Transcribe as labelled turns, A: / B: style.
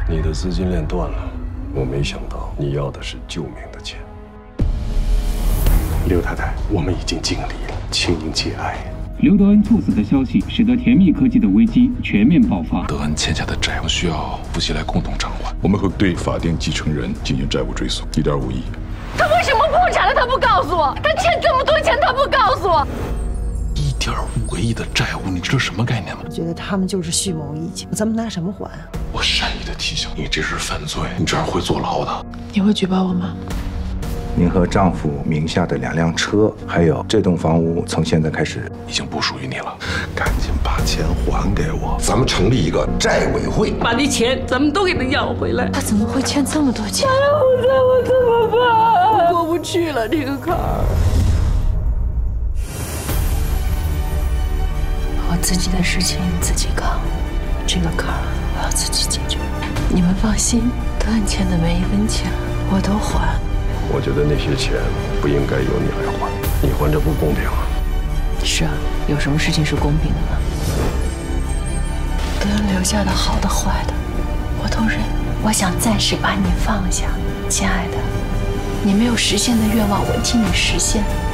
A: 你的资金链断了，我没想到你要的是救命的钱。刘太太，我们已经尽力了，请您节哀。
B: 刘德恩猝死的消息，使得甜蜜科技的危机全面爆发。
C: 德恩欠下的债务需要夫妻来共同偿还。
D: 我们会对法定继承人进行债务追诉，1.5亿。
E: 他为什么破产了？他不告诉我，他欠这么多钱，他不告诉我。
C: 1.5个亿的债务，你知道什么概念吗？
F: 我觉得他们就是蓄谋已久，咱们拿什么还啊？
C: 我善意的提醒你，这是犯罪，你这样会坐牢的。
E: 你会举报我吗？
G: 您和丈夫名下的2辆车，还有这栋房屋，从现在开始
C: 已经不属于你了。
D: 赶紧把钱还给我，
H: 咱们成立一个债委会，
E: 把那钱咱们都给他要回来。
F: 他怎么会欠这么多钱？
E: 我怎么办？我过不去了这个坎儿。
F: 我自己的事情自己扛，这个坎儿我要自己解决。你们放心，德恩欠的每一分钱我都还。
A: 我觉得那些钱不应该由你来还，你还这不公平啊！
F: 是啊，有什么事情是公平的吗？德恩留下的好的坏的，我都认。我想暂时把你放下，亲爱的，你没有实现的愿望，我替你实现。